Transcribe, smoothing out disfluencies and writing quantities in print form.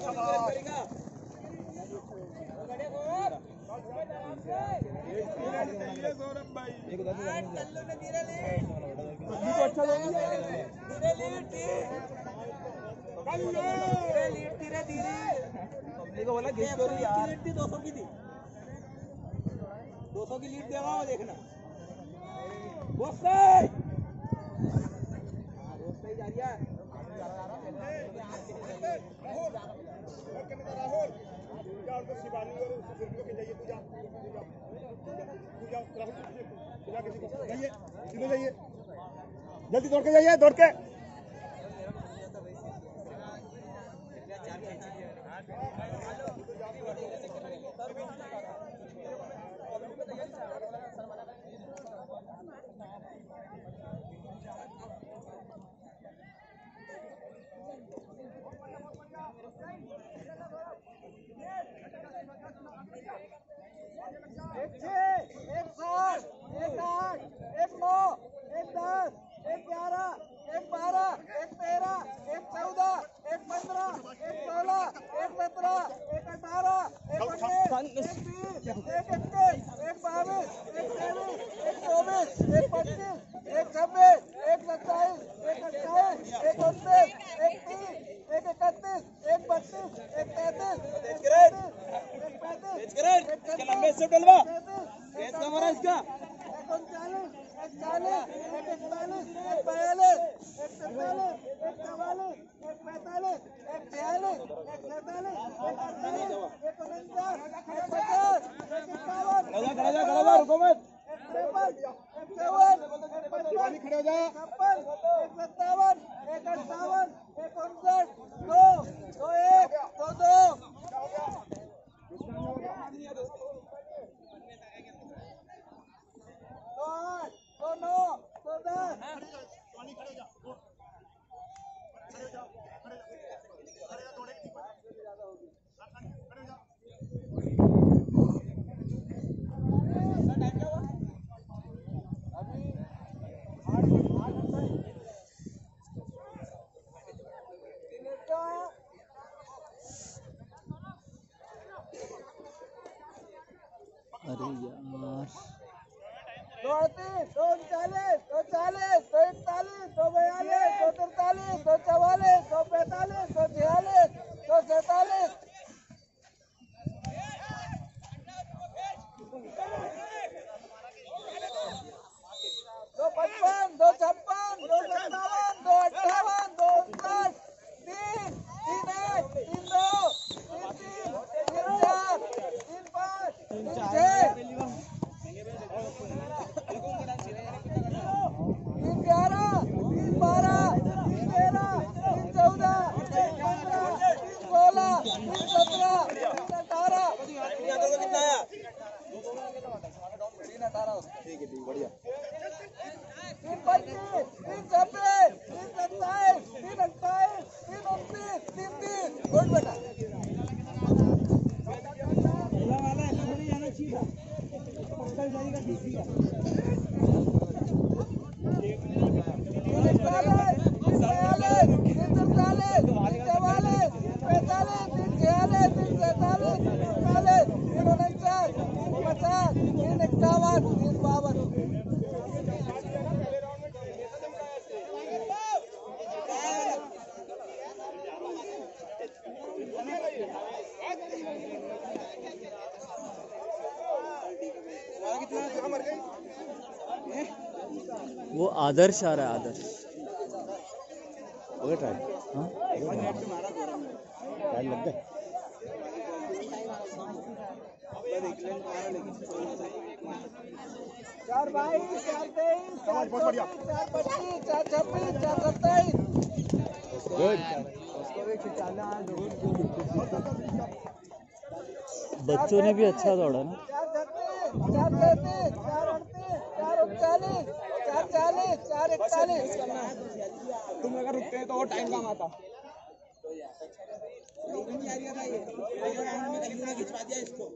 बोला 200 की थी, 200 की लीड देगा वो देखना। जा रही है जल्दी दौड़ के जाइए, दौड़ के। अरे यार 238, 240, 241, 242, 243, 244, 245, 246, 247। 255, 256, 257, 258, 259, 3, 3-1, 3-2, 3-3, 3-4, 3-5, 3-6, 3-11, 3-12, 3-13, 3-14, 3-15, 3-16, 3-17, 3-18। कितना आया? 3-18। ठीक है, बढ़िया। 3-25, 3-26, 3-27, 3-28, 3-29, 3-30। गुड बेटा। पहला वाला ऐसा थोड़ी जाना चाहिए था, पक्का जाएगा ठीक है। 3-41, 3-42, 3-43, 3-44, 3-45, 3-46, 3-47, 3-48, 3-49, 3-50, 3-51, 3-52। वो आदर्श आ रहा है, आदर्श हो गया टाइम? हाँ टाइम लग गया। चार 22, 4 23, 4 24, 4 25, 4 26, 4 27। बच्चों ने भी अच्छा दौड़ा ना। 4 37, 4 38, 4 39, 4 40, 4 41। तुम अगर रुकते हैं तो वो टाइम कम आता। खिंचवा दिया इसको।